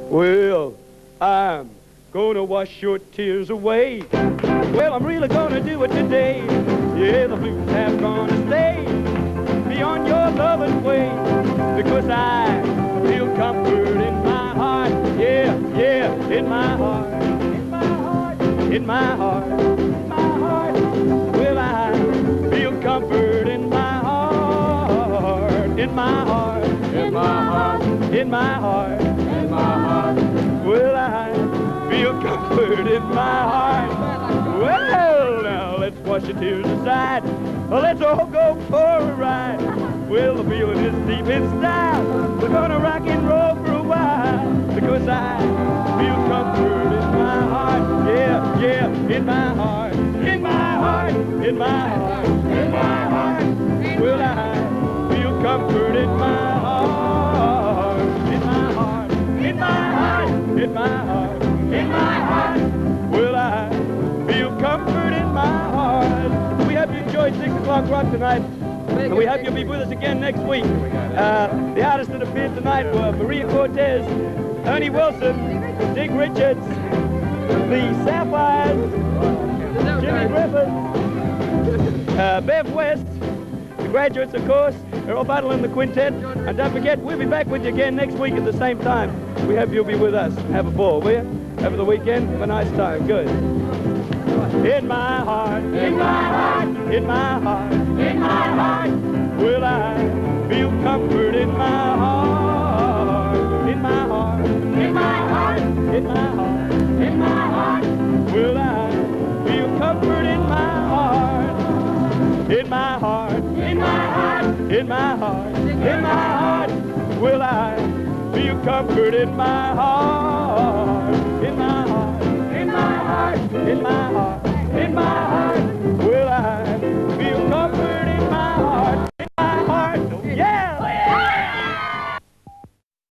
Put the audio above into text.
Well, I'm gonna wash your tears away. Well, I'm really gonna do it today. Yeah, the blues have gonna stay beyond your loving way, because I feel comfort in my heart. Yeah, yeah, in my heart. In my heart. In my heart. In my heart. Well, I feel comfort in my heart. In my heart. In my heart. In my heart. In my heart. Well, I feel comfort in my heart. Well, now let's wash your tears aside. Let's all go for a ride. Well, the feeling is deep in style. We're gonna rock and roll for a while, because I feel comfort in my heart. Yeah, yeah, in my heart. In my heart. In my heart. In my heart. Well, I feel comfort in my heart. In my heart. In my heart. In my heart. In my heart. Well, I feel comfort in my heart. We hope you enjoyed 6 o'clock rock tonight, and we hope you'll be with us again next week. The artists that appeared tonight were Maria Cortez, Ernie Wilson, Dick Richards, the Sapphires, Jimmy Griffin, Bev West, the Graduates, of course, Earl Buttle and the Quintet. And don't forget, we'll be back with you again next week at the same time. We hope you'll be with us. Have a ball, will you? Over the weekend, have a nice time. Good. In my heart, in my heart, in my heart, in my heart, will I feel comfort in my heart, in my heart, in my heart, in my heart, in my heart, will I feel comfort in my heart, in my heart, in my heart, in my heart, in my heart, will I feel comfort in my heart, in my heart.